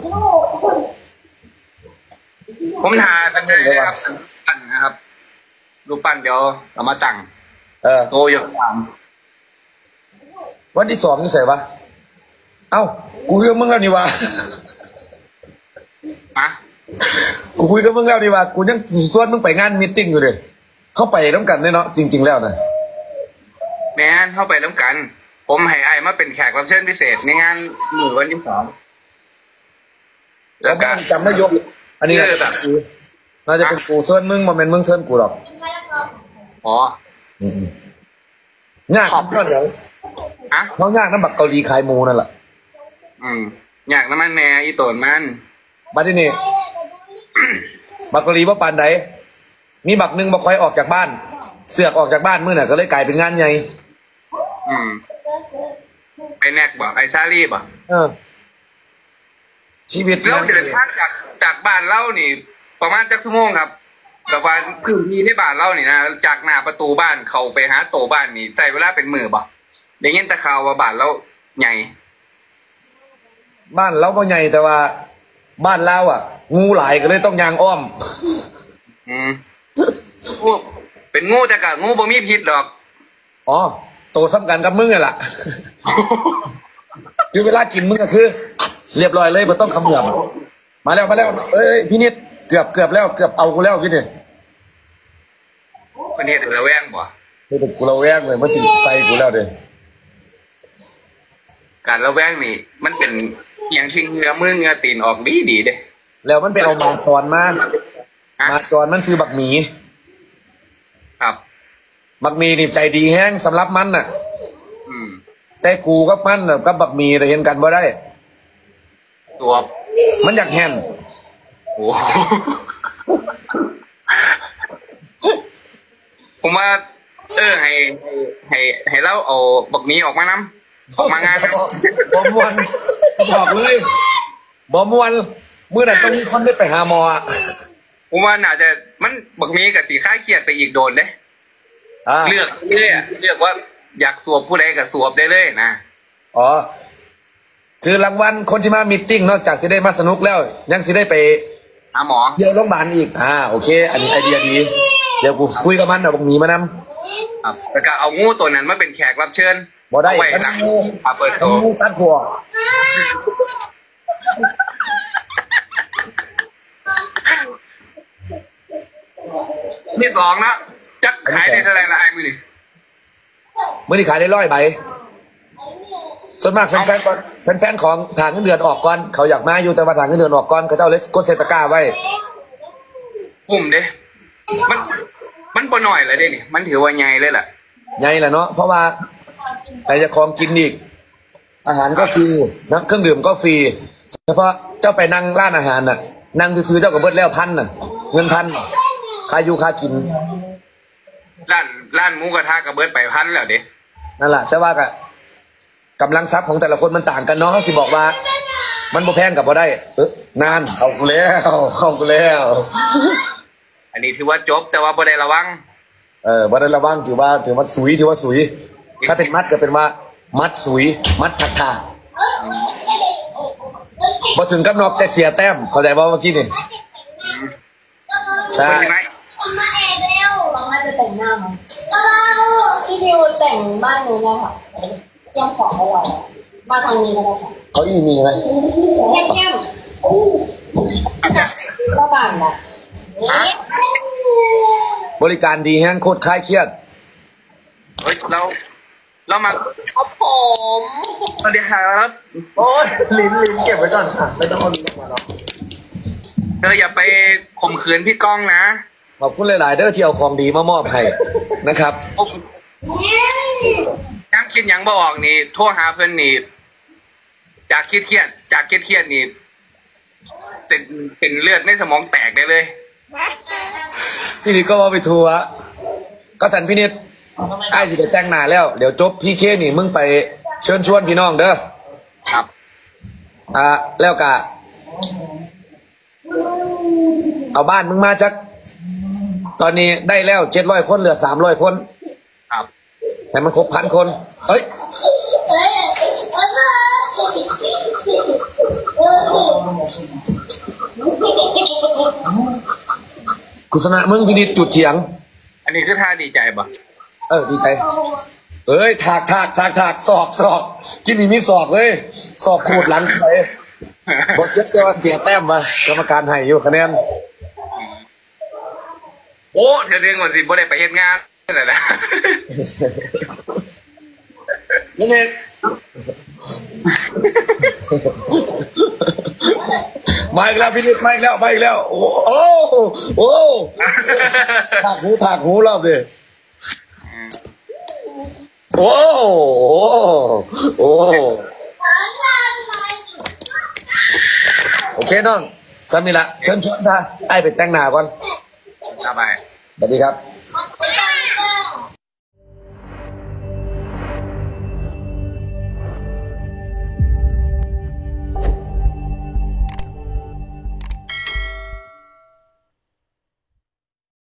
ผมหาตั้งแต่ครับปั้นนะครับรูปปั้นเดี๋ยวเรามาตั้งโตอยู่สามวันที่2นี่ใส่ปะเอ้ากูคุยกับมึงแล้วนี่วะกูคุยกับมึงแล้วนี่วะกูยังส่วนมึงไปงานมีตติ้งอยู่เลยเข้าไปน้ำกันเนาะจริงๆแล้วนะแม่นเข้าไปน้ำกันผมให้ไอ้มาเป็นแขกรับเชิญพิเศษในงานมื้อวันที่2 แล้วก็จำได้ยกอันนี้แบบน่าจะเป็นกูเซิร์นมึงมาเป็นมึงเซิร์นกูหรอกอ๋อยากก็เดี๋ยวน้องยากน้ำบักเกาหลีขายหมูนั่นแหละอยากน้ำมันแหน่อีโตนมันมาที่นี่บักเกาหลีว่าปานใดมีบักหนึ่งบักคอยออกจากบ้านเสือกออกจากบ้านมื้อน่ะก็เลยกลายเป็นงานใหญ่ไอแน็กบ่ไอชาลีบ่ชีวิตเราเดินทางจากบ้านเล่านี่ประมาณจักชั่วโมงครับแต่ว่าพื้นที่ในบ้านเล่านี่นะจากหน้าประตูบ้านเขาไปหาโตบ้านนี่ใช้เวลาเป็นมื้อบ่ได้ยินแต่ข่าวว่าบ้านเราใหญ่บ้านเราก็ใหญ่แต่ว่าบ้านเราอ่ะงูหลายก็เลยต้องยางอ้อมเป็นงูแต่กะงูบ่มีพิษดอกอ๋อโตซ้ำกันกับมึงไงล่ะคือเวลากินมึงก็คือเรียบร้อยเลยไม่ต้องคำเหนื่อยมาแล้วเอ้ยพี่นิดเกือบแล้วเกือบเอากูแล้วพี่เนี่ยประเทศระแวงบ่นี่เป็นกูระแวงเลยมันสิใส่กูแล้วเด้การระแวงนี่มันเป็นอย่างชิงเนื้อมือเนื้อตีนออกดีเด้แล้วมันไปเอามาจรมาจรมันซื้อบักหมีครับบักหมีนี่ใจดีแห้งสำหรับมันน่ะแต่กูกับมันกับบักหมีแต่เห็นกันบ่ได้ตัวมันอยากแห้งโอ้ผมว่าให้เราเอาบักหมีออกมานำออกมางานบ่ม่วนบอกเลยบ่ม่วนเมื่อไหร่ต้องมีคนได้ไปหาหมอผมว่าน่าจะมันบักหมีกับสีค่ายเครียดไปอีกโดนเด้เลือกว่าอยากสวบผู้ใดก็สวบได้เลยนะอ๋อคือรางวัลคนที่มามีตติ้งนอกจากจะได้มาสนุกแล้วยังสิได้ไปหาหมอเยี่ยมโรงพยาบาลอีกโอเคอันนี้ไอเดียดีเดี๋ยวกูคุยกับมันเอาบักหมีมานำครับแล้วก็เอางูตัวนั้นมาเป็นแขกรับเชิญบ่ได้ทั้งงูเปิดตัวงูตัดหัวนี่สองนะจักขายได้เท่าไรละไอ้มือนี่มือนี่ขายได้100 ใบส่วนมากแฟนของทางเงินเดือนออกก่อนเขาอยากมาอยู่แต่ว่าทางเงินเดือนออกก่อนเขาเจ้าเลสกดเซตก้าไว้ปุ่มเด้มันปนหน่อยเลยเด้นี่มันถือว่าใหญ่เลยแหละใหญ่แหละเนาะเพราะว่าแต่จะของกินอีกอาหารก็ฟรีนะเครื่องดื่มก็ฟรีเฉพาะเจ้าไปนั่งร้านอาหารน่ะนั่งซื้อเจ้ากับเบิร์ดแล้ว1,000น่ะเงิน1,000ค่าอยู่ค่ากินร้านหมูกระทะกับเบิร์ดไป1,000แล้วเด้นั่นแหละแต่ว่ากำลังทรัพย์ของแต่ละคนมันต่างกันเนาะเขาสิบอกว่ามันบ่แพงกับบ่ได้นานเข้ากูแล้วอันนี้ถือว่าจบแต่ว่าบ่ได้ระวังบ่ได้ระวังถือว่าสุยถ้าเป็นมัดก็เป็นว่ามัดสุยมัดทักทาพอถึงกับนอกแต่เสียแต้มเข้าใจป่ะเมื่อกี้นี่ใช่ไหมมาแอบเร็วมาจะแต่งหน้ามั้งพี่ดิวแต่งบ้านนี้นะคะยังขอให้เรามาทางนี้ก็ได้ค่ะเขาอีมีไหมแก้มก็บ้านนะบริการดีแห้งโคตรคลายเครียดเฮ้ยเรามาครับผมสวัสดีครับโอ้ยลิ้นเก็บไว้ก่อนค่ะไม่ต้องเอาลิ้นออกมาหรอกเธออย่าไปข่มขืนพี่ก้องนะขอบคุณหลายๆเด้อที่เอาของดีมามอบให้นะครับย้ำคิดยังบ่ออกนี่โทรหาเพื่อนนี่จากเครียดนี่เป็นเลือดในสมองแตกได้เลยพี่นิดก็ว่าไปทัวร์ก็สันพี่นิดไอ้จะแต่งหน้าแล้วเดี๋ยวจบพี่เคนี่มึงไปเชิญชวนพี่น้องเด้อครับแล้วกะเอาบ้านมึงมาจักตอนนี้ได้แล้ว700 คนเหลือ300 คนครับแต่มันครบ1,000 คนกุศลมึงพินิจจุดเถียงอันนี้คือท่าดีใจบ่ดีใจเอ้ยถากศอกกินนี่มีศอกเลยศอกขูดหลังไปบอกเจ็บแต่ว่าเสียแต้มมากรรมการให้อยู่คะแนนโอ้เธอเรียกว่าสิบ่ได้ไปเฮ็ดงานนั่นแหละนี่เนี่ยมาอีกแล้วพี่นิดมาอีกแล้ว โอ้ถากหูรอบดิโอ้โอเคน้องสามีละเชิญท่าไอ้ไปแต่งหน้าก่อนสบายสวัสดีครับ